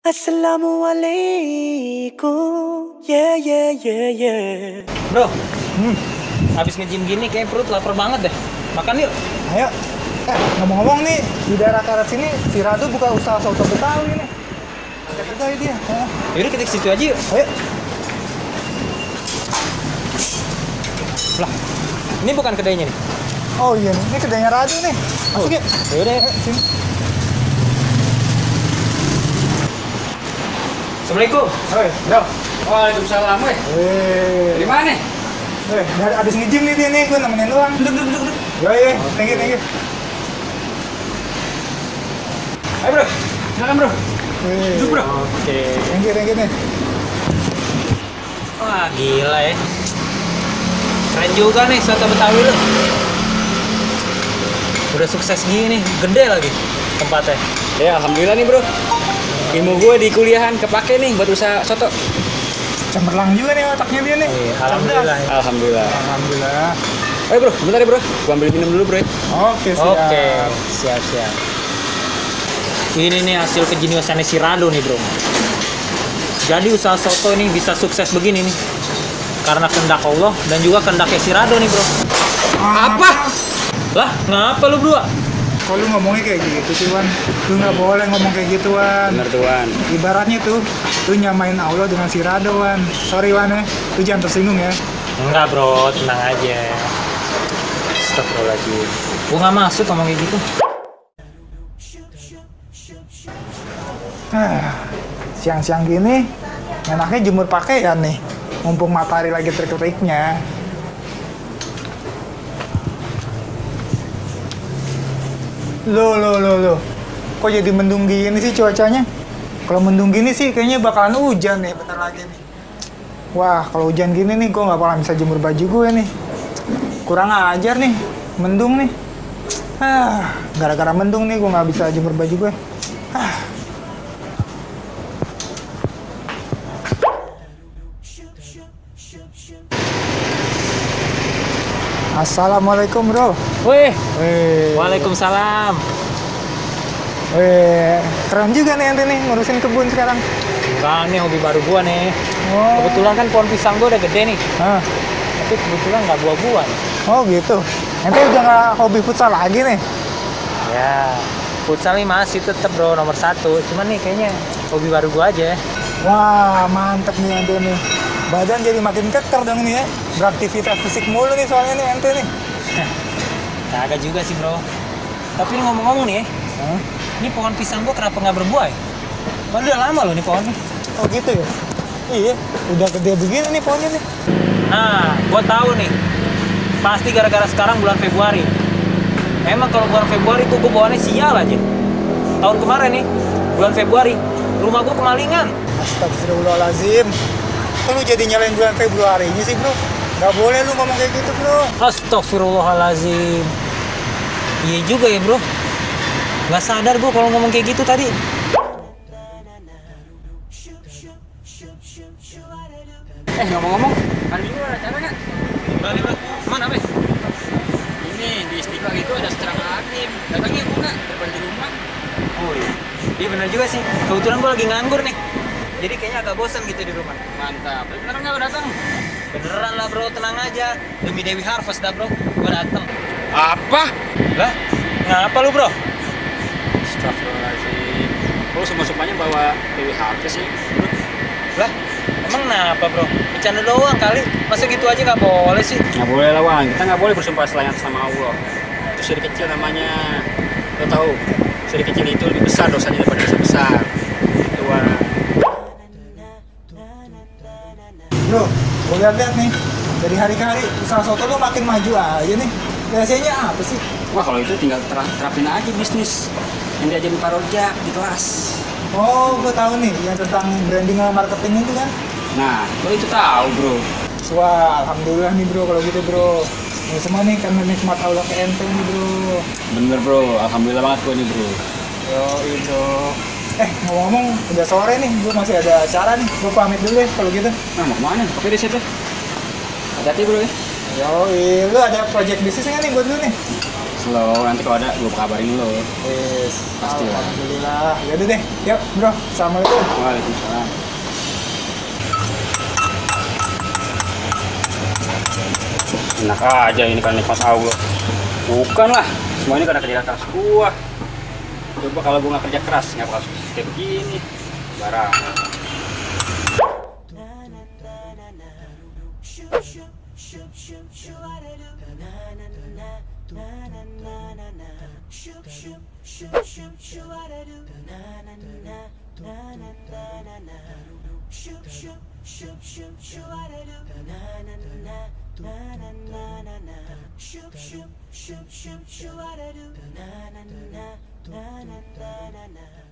Assalamualaikum. Yeah. Bro, habis nge-gym gini kayak perut lapar banget deh. Makan yuk. Ayo. Ngomong-ngomong nih, di daerah Karet sini si Radu buka usaha soto Betawi nih. Ada kedai dia. Yaudah kita ke situ aja yuk. Ayo. Lah, ini bukan kedainya nih. Oh iya nih, ini kedainya Radu nih. Masuk yuk. Yaudah. Sini. Assalamualaikum. Oi, bro. Waalaikumsalam, weh. Di mana? Dari abis nge-gym nih dia nih, gue nemenin doang. Duduk. Iya, thank you. Ayo bro, silakan bro. Duduk bro. Oke. Thank you nih. Wah gila ya. Keren juga nih soto Betawi lu. Udah sukses gini, gede lagi tempatnya. Ya alhamdulillah nih bro. Ilmu gue di kuliahan kepake nih buat usaha soto. Cemerlang juga nih otaknya dia nih. Alhamdulillah. Alhamdulillah. Ayo bro, bentar ya bro. Gue ambil minum dulu bro. Oke, siap. Oke, siap. Ini nih hasil kejeniusannya si Rado nih bro. Jadi usaha soto ini bisa sukses begini nih karena kehendak Allah dan juga kehendaknya si Rado nih bro. Apa? Lah, ngapa lu berdua? Kok lu ngomongnya kayak gitu sih, Wan? Lu nggak boleh ngomong kayak gitu, Wan. Bener tuan. Ibaratnya tuh, lu nyamain Allah dengan si Rado, Wan. Sorry, Wan ya. Lu jangan tersinggung ya. Enggak bro, tenang aja. Astagfirullahaladzim. Gua nggak maksud ngomong kayak gitu. Siang-siang gini, enaknya jemur pakaian nih. Mumpung matahari lagi terik-teriknya. Loh. Kok jadi mendung gini sih cuacanya? Kalau mendung gini sih kayaknya bakalan hujan nih bentar lagi nih. Wah, kalau hujan gini nih gue nggak bakalan bisa jemur baju gue nih. Kurang ajar nih, mendung nih. Gara-gara mendung nih gue nggak bisa jemur baju gue. Assalamualaikum bro. Wih, waalaikumsalam. Keren juga nih ente nih ngurusin kebun sekarang. Enggak, nih hobi baru gua nih. Oh. Kebetulan kan pohon pisang gua udah gede nih. Tapi kebetulan nggak buah-buah nih. Oh gitu. Ente udah nggak hobi futsal lagi nih? Ya, futsal nih masih tetap bro nomor 1. Cuman nih kayaknya hobi baru gua aja. Wah mantep nih ente nih. Badan jadi makin keker dong nih ya. Beraktivitas fisik mulu nih soalnya nih ente nih. Kagak juga sih bro. Tapi ini ngomong-ngomong nih, ini pohon pisang gua kenapa nggak berbuah ya? Padahal udah lama loh nih pohonnya. Oh gitu ya? Iya, udah gede begini nih pohonnya nih. Nah, gua tahu nih. Pasti gara-gara sekarang bulan Februari. Emang kalau bulan Februari tuh gua bawaannya sial aja. Tahun kemarin nih, bulan Februari, rumah gua kemalingan. Astagfirullahaladzim. Kok lu jadi nyalain bulan Februarinya sih bro? Gak boleh lu ngomong kayak gitu bro. Astagfirullahaladzim. Iya juga ya bro. Gak sadar gua kalau ngomong kayak gitu tadi. Ngomong-ngomong, hari ini ada acara nggak? Balik bro, mana bro? Ini di Istiqlal itu ada ceramah hakim. Datangnya mau nggak? Daripada di rumah. Oh iya. Iya benar juga sih. Kebetulan gua lagi nganggur nih. Jadi kayaknya agak bosan gitu di rumah. Mantap. Beneran nggak datang? Beneran lah bro, tenang aja. Demi Dewi Harvest dah bro, gua dateng. Apa? Lah, ngapa lu bro? Astagfirullahaladzim. Lu sumpah-sumpahnya bawa Dewi Harvest sih. Lah, emang kenapa bro? Bercanda doang kali. Masa gitu aja nggak boleh sih? Nggak boleh lah Wan. Kita nggak boleh bersumpah selain atas nama Allah. Itu syirik kecil namanya. Lo tahu? Syirik kecil itu lebih besar dosanya daripada dosa besar. Itu Wan. Bro, gue lihat-lihat nih. Dari hari ke hari usaha soto lu makin maju aja nih. Biasanya apa sih? Wah kalau itu tinggal terapin aja bisnis yang diajarin Pak Rojak di kelas. Oh, gue tahu nih yang tentang branding sama marketing itu kan. Nah, lo itu tahu bro. Wah, alhamdulillah nih bro kalau gitu bro. Ini semua nih karena nikmat Allah ke ente nih bro. Bener bro, alhamdulillah banget gue nih bro. Yo itu. Ngomong-ngomong udah sore nih, gue masih ada acara nih. Gue pamit dulu ya kalau gitu. Nah mau kemana? Oke deh siap deh. Hati-hati bro ya. Yo, lu ada project bisnis nggak nih buat lu nih? lo, nanti kalau ada gue kabarin lo. Yes. Pastilah. Alhamdulillah. Yaudah deh. Yuk bro. Assalamualaikum. Waalaikumsalam. Enak aja ini kan nikmat Allah. Bukan lah, semua ini karena kerja keras gua. Coba kalau gua nggak kerja keras, nggak bakal kayak begini. Barang. Shoop, shoop, shoop,